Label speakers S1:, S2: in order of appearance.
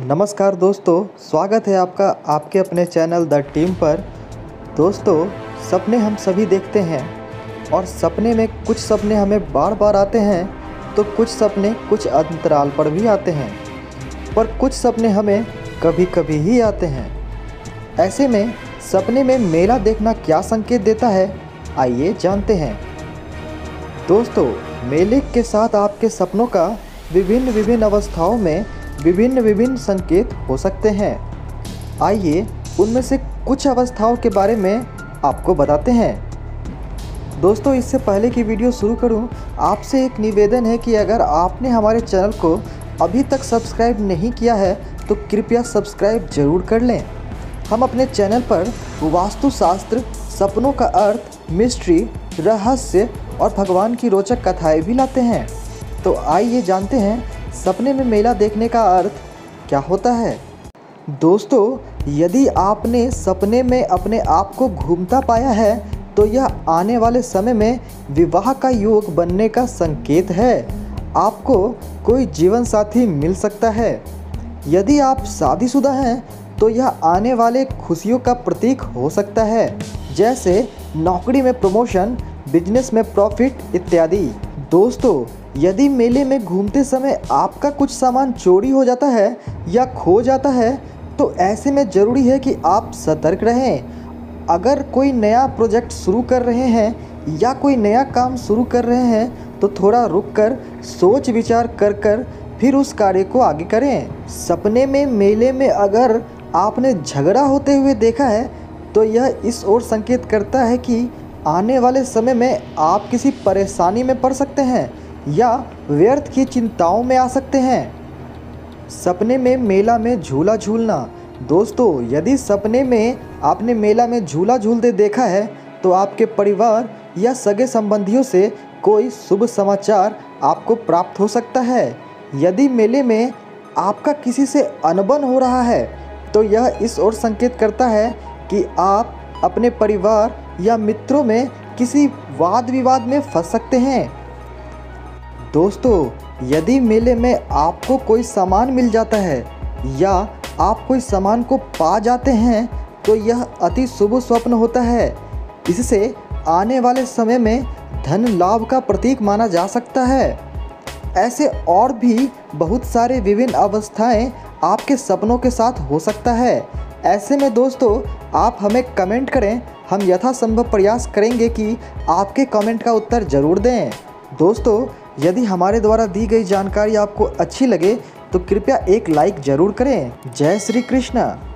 S1: नमस्कार दोस्तों, स्वागत है आपका आपके अपने चैनल द टीम पर। दोस्तों, सपने हम सभी देखते हैं और सपने में कुछ सपने हमें बार बार आते हैं तो कुछ सपने कुछ अंतराल पर भी आते हैं, पर कुछ सपने हमें कभी कभी ही आते हैं। ऐसे में सपने में मेला देखना क्या संकेत देता है, आइए जानते हैं। दोस्तों, मेले के साथ आपके सपनों का विभिन्न अवस्थाओं में विभिन्न संकेत हो सकते हैं। आइए उनमें से कुछ अवस्थाओं के बारे में आपको बताते हैं। दोस्तों, इससे पहले कि वीडियो शुरू करूं, आपसे एक निवेदन है कि अगर आपने हमारे चैनल को अभी तक सब्सक्राइब नहीं किया है तो कृपया सब्सक्राइब जरूर कर लें। हम अपने चैनल पर वास्तुशास्त्र, सपनों का अर्थ, मिस्ट्री, रहस्य और भगवान की रोचक कथाएं भी लाते हैं। तो आइए जानते हैं सपने में मेला देखने का अर्थ क्या होता है। दोस्तों, यदि आपने सपने में अपने आप को घूमता पाया है तो यह आने वाले समय में विवाह का योग बनने का संकेत है। आपको कोई जीवन साथी मिल सकता है। यदि आप शादीशुदा हैं तो यह आने वाले खुशियों का प्रतीक हो सकता है, जैसे नौकरी में प्रमोशन, बिजनेस में प्रॉफिट इत्यादि। दोस्तों, यदि मेले में घूमते समय आपका कुछ सामान चोरी हो जाता है या खो जाता है तो ऐसे में ज़रूरी है कि आप सतर्क रहें। अगर कोई नया प्रोजेक्ट शुरू कर रहे हैं या कोई नया काम शुरू कर रहे हैं तो थोड़ा रुककर सोच विचार कर फिर उस कार्य को आगे करें। सपने में मेले में अगर आपने झगड़ा होते हुए देखा है तो यह इस ओर संकेत करता है कि आने वाले समय में आप किसी परेशानी में पड़ सकते हैं या व्यर्थ की चिंताओं में आ सकते हैं। सपने में मेला में झूला झूलना। दोस्तों, यदि सपने में आपने मेला में झूला झूलते देखा है तो आपके परिवार या सगे संबंधियों से कोई शुभ समाचार आपको प्राप्त हो सकता है। यदि मेले में आपका किसी से अनबन हो रहा है तो यह इस ओर संकेत करता है कि आप अपने परिवार या मित्रों में किसी वाद विवाद में फंस सकते हैं। दोस्तों, यदि मेले में आपको कोई सामान मिल जाता है या आप कोई सामान को पा जाते हैं तो यह अति शुभ स्वप्न होता है। इससे आने वाले समय में धन लाभ का प्रतीक माना जा सकता है। ऐसे और भी बहुत सारे विभिन्न अवस्थाएं आपके सपनों के साथ हो सकता है। ऐसे में दोस्तों, आप हमें कमेंट करें, हम यथासंभव प्रयास करेंगे कि आपके कमेंट का उत्तर ज़रूर दें। दोस्तों, यदि हमारे द्वारा दी गई जानकारी आपको अच्छी लगे तो कृपया एक लाइक ज़रूर करें। जय श्री कृष्ण।